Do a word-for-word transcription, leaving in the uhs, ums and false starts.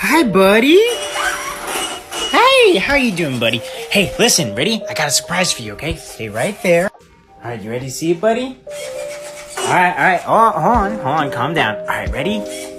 Hi, buddy. Hey, how you doing, buddy? Hey, listen, ready? I got a surprise for you, okay? Stay right there. All right, you ready to see it, buddy? All right, all right. Oh, hold on, hold on. Calm down. All right, ready?